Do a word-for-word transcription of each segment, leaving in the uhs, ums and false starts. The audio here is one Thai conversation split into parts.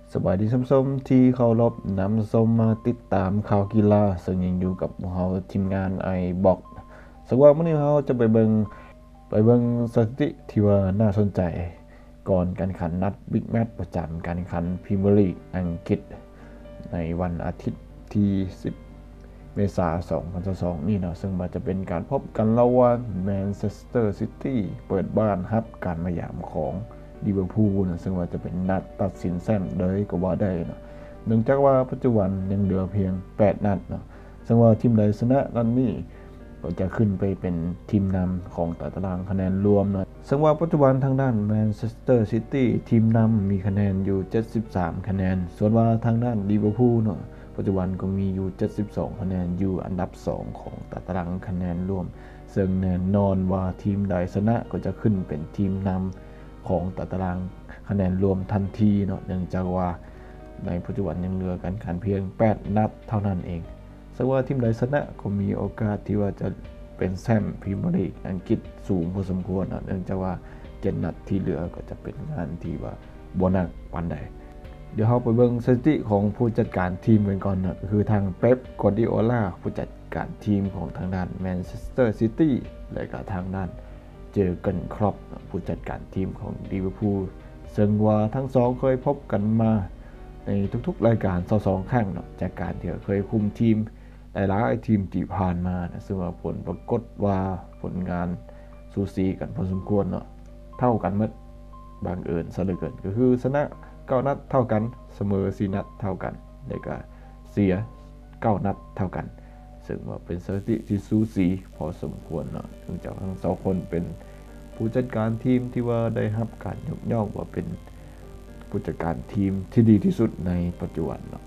สบายดีส้มๆที่เคารพนำส้มมาติดตามข่าวกีฬาซึ่งยังอยู่กับเราทีมงานไอบ็อกสักว่ามื้อนี้เราจะไปเบิงไปเบิงสถิติที่ว่าน่าสนใจก่อนการแข่งขันนัดบิ๊กแมตช์ประจำการแข่งขันพรีเมียร์ลีกอังกฤษในวันอาทิตย์ที่สิบเมษายนสองพันยี่สิบสองนี่เนาะซึ่งมันจะเป็นการพบกันระหว่างแมนเชสเตอร์ซิตี้เปิดบ้านรับการมาเยือนของลิเวอร์พูลนะซึ่งว่าจะเป็นนัดตัดสินแชมป์เลยก็ว่าได้นะเนื่องจากว่าปัจจุบันยังเหลือเพียงแปดนัดเนาะซึ่งว่าทีมใดชนะนัดนี้ก็จะขึ้นไปเป็นทีมนำของตารางคะแนนรวมเนาะซึ่งว่าปัจจุบันทางด้านแมนเชสเตอร์ซิตี้ทีมนำมีคะแนนอยู่เจ็ดสิบสามคะแนนส่วนว่าทางด้านลิเวอร์พูลเนาะปัจจุบันก็มีอยู่เจ็ดสิบสองคะแนนอยู่อันดับสองของตารางคะแนนรวมซึ่งแน่นอนว่าทีมใดชนะก็จะขึ้นเป็นทีมนำของตารางคะแนนรวมทันทีเนาะเนื่องจากว่าในปัจจุบันยังเหลือการแข่งขันเพียงแปดนัดเท่านั้นเองซึ่งว่าทีมใดชนะก็มีโอกาสที่ว่าจะเป็นแชมป์พรีเมียร์ลีกอังกฤษสูงพอสมควรเนาะเนื่องจากว่าเจ็ดนัดที่เหลือก็จะเป็นงานที่ว่าบ่หนักปานใดเดี๋ยวเราไปเบิ่งสถิติของผู้จัดการทีมกันก่อนนะก็คือทางเป๊ป กวาร์ดิโอลาผู้จัดการทีมของทางด้านแมนเชสเตอร์ซิตี้และก็ทางด้านเจอเกินครอปผู้จัดการทีมของลิเวอร์พูลซึ่งว่าทั้งสองเคยพบกันมาในทุกๆรายการสองครั้งเนาะจากการที่เคยคุมทีมหลายๆทีมที่ผ่านมานะซึ่งว่าผลปรากฏว่าผลงานสูสีกันพอสมควรเนาะเท่ากันหมดบางเอิญซะเหลือเกินก็คือชนะเก้านัดเท่ากันเสมอสี่นัดเท่ากันแล้วก็เสียเก้านัดเท่ากันซึ่งว่าเป็นสถิติที่สูสีพอสมควรเนาะถึงจากทั้งสองคนเป็นผู้จัดการทีมที่ว่าได้รับการยกย่องว่าเป็นผู้จัดการทีมที่ดีที่สุดในปัจจุบันเนาะ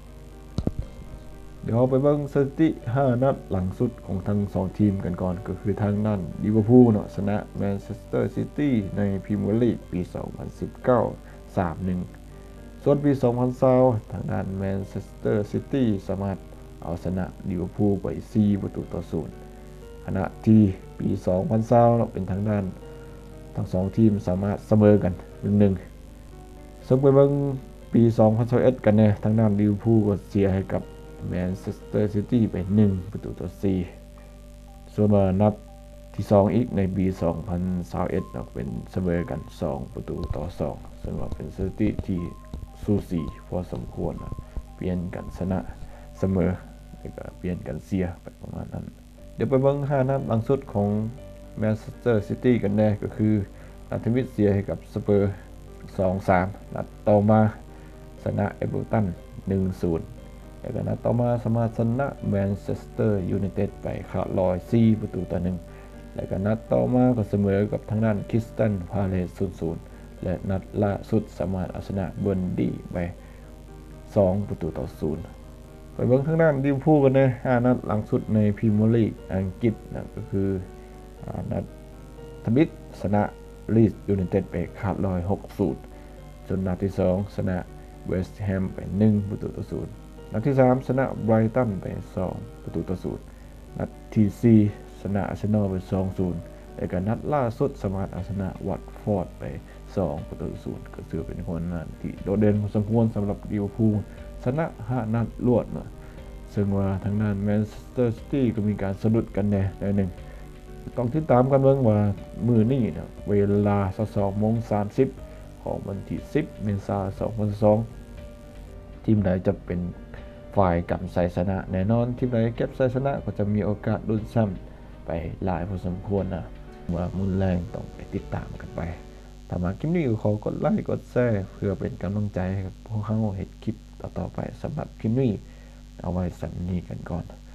เดี๋ยวเราไปเบิ่งสถิติห้านัดหลังสุดของทั้งสองทีมกันก่อนก็คือทางด้านลิเวอร์พูลเนาะชนะแมนเชสเตอร์ซิตี้ในพรีเมียร์ลีกปีสองพันสิบเก้า สามหนึ่ง ส่วนปีสองพันยี่สิบทางด้านแมนเชสเตอร์ซิตี้สามารถเอาชนะลิเวอร์พูลไปสี่ประตูต่อศูนย์ขณะที่ปีสองพันยี่สิบเนาะเป็นทางด้านทั้งสองทีมสามารถเสมอกัน หนึ่งหนึ่ง ซึ่งไปเบิ่งปีสองพันยี่สิบเอ็ดกันแน่ทางด้านลิเวอร์พูลก็เสียให้กับแมนเชสเตอร์ซิตี้ไปหนึ่งประตูต่อสี่ส่วนมานัดที่สองอีกในปีสองพันยี่สิบเอ็ดเนาะเป็นเสมอกันสองประตูต่อสองซึ่งว่าเป็นสถิติที่สูสีพอสมควรนะเปลี่ยนกันชนะเสมอแล้วก็เปลี่ยนกันเสียไปประมาณนั้นเดี๋ยวไปเบิ่งห้านัดหลังสุดของแมนเชสเตอร์ซิตี้กันแน่ก็คือนัดที่มิดเสียให้กับสเปอร์ สองสาม นัดต่อมาชนะเอเวอร์ตัน หนึ่งศูนย์ แล้วก็นัดต่อมาสามารถชนะแมนเชสเตอร์ยูไนเต็ดไปขาดลอยสี่ประตูต่อหนึ่งแล้วก็นัดต่อมาก็เสมอกับทางด้านคริสตัลพาเลซ ศูนย์ศูนย์ และนัดล่าสุดสามารถเอาชนะเบิร์นดี้ไปสองประตูต่อศูนย์ไปเบิ่งทางด้านลิเวอร์พูลกันนะห้านัดหลังสุดในพรีเมียร์ลีกอังกฤษนะก็คือนัดทมิดชนะลีดส์ยูไนเต็ดไปขาดลอยหกศูนย์จนนัดที่สองชนะเวสต์แฮมไปหนึ่งประตูต่อศูนย์นัดที่สามชนะไบรตันไปสองประตูต่อศูนย์นัดที่สี่ชนะอาร์เซนอลไป สองศูนย์ แล้วก็นัดล่าสุดสามารถเอาชนะวัตฟอร์ดไปสองประตูต่อศูนย์ก็ถือเป็นผลงานที่โดดเด่นพอสมควรสำหรับลิเวอร์พูลชนะห้านัดรวดนะซึ่งว่าทางด้านแมนเชสเตอร์ซิตี้ก็มีการสะดุดกันแน่ในหนึ่งต้องติดตามกันเบิ่งว่ามื้อนี้นะเวลา สองโมงสามสิบ ของวันที่สิบเมษายนสองพันยี่สิบสองทีมใดจะเป็นฝ่ายกับชัยชนะแน่นอนทีมใดเก็บชัยชนะก็จะมีโอกาสลุ้นแชมป์ไปหลายพอสมควรนะว่ามุนแรงต้องไปติดตามกันไปถ้ามาคลิปนี้ก็ขอกดไลค์กดแชร์เพื่อเป็นกำลังใจให้กับพวกเขาเฮ็ดคลิปต่อๆไปสำหรับคลิปนี้เอาไว้สำนี้กันก่อน